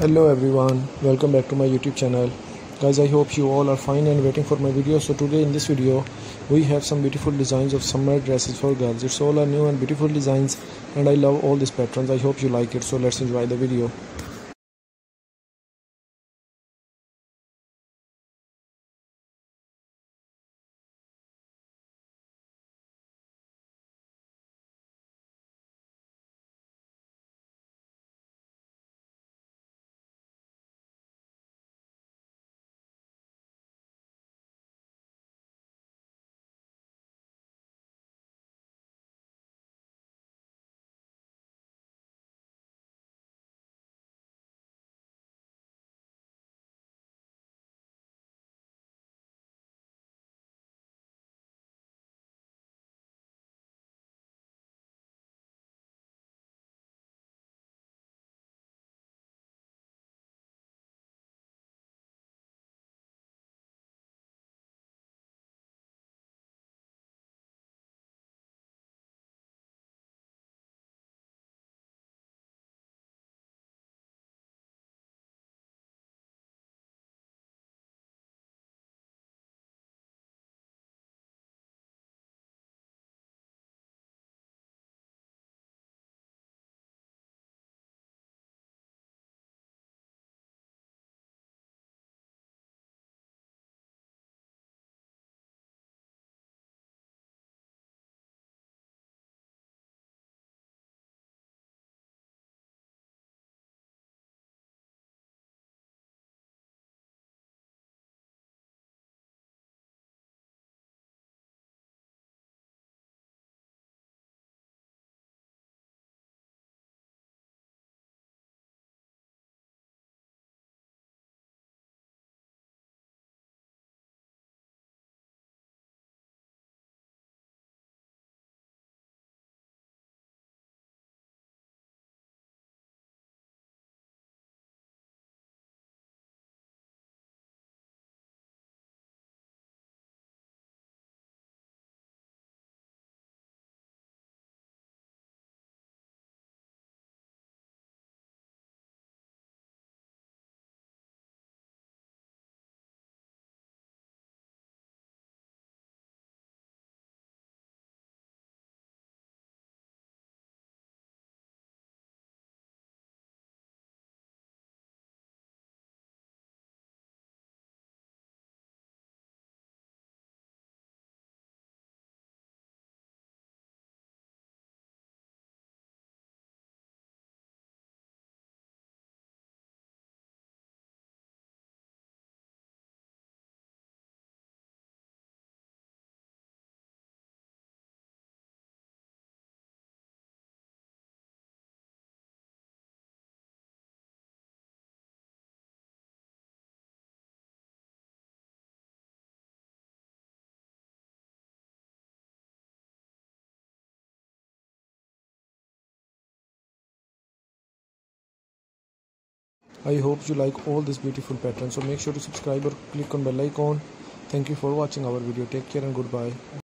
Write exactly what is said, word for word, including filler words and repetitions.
Hello everyone, welcome back to my YouTube channel. Guys, I hope you all are fine and waiting for my video. So today in this video we have some beautiful designs of summer dresses for girls. It's all are new and beautiful designs and I love all these patterns. I hope you like it, so let's enjoy the video. I hope you like all these beautiful patterns, so make sure to subscribe or click on bell icon. Thank you for watching our video. Take care and goodbye.